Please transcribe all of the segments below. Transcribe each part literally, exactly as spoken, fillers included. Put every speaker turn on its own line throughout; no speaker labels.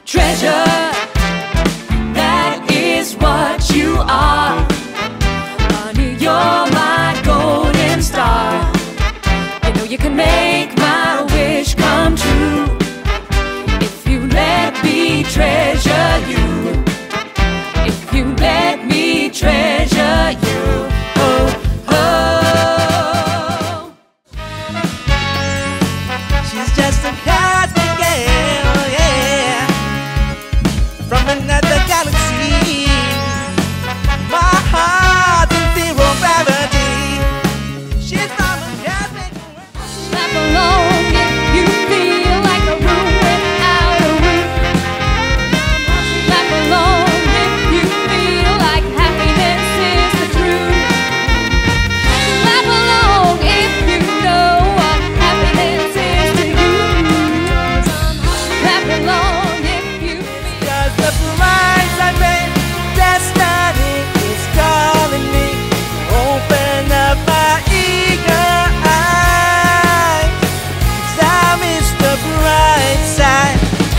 treasure. That is what you are. Honey, you're my golden star. I know you can make my wish come true if you let me treasure you. If you let me treasure you. Oh, oh.
She's just a cosmic girl, yeah, from another galaxy. My heart's in zero gravity. She's from a cosmic world.
Clap along if you feel like a room without a roof. Clap along if you feel like happiness is the truth. Clap along if you know what happiness is to you. Clap along if you feel.
Cause the price I pay, destiny is calling me. Open up my eager eyes, 'cause I miss the bright side.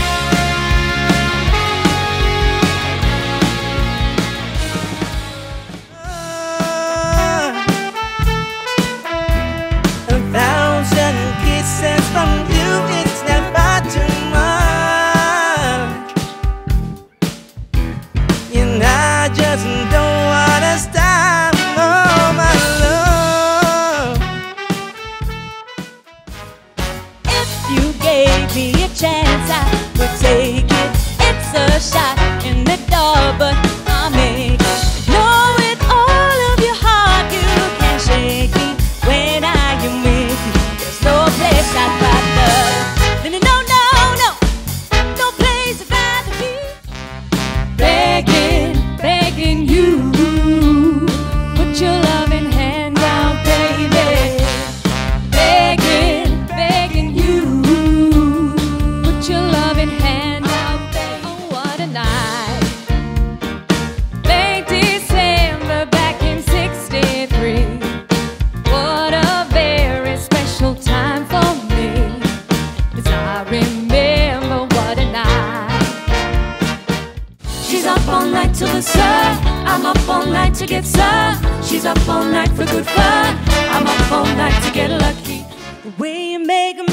A thousand kisses from you, it's never too much. And I just don't wanna stop, oh my love.
If you gave me a chance, I would take it. It's a shot in the dark, but I'll make it. Know with all of your heart you can shake me when I am with you. There's no place I'd rather. No, no, no, no, no place I'd rather be. Begging, begging you, put your loving hand out, baby. Begging, begging you, put your loving hand out, baby. Oh, what a night. Late December back in sixty-three. What a very special time for me. 'Cause I remember what a night. She's up all night till the sun. I'm up all night to get sun. She's up all night for good fun. I'm up all night to get lucky.
The way you make me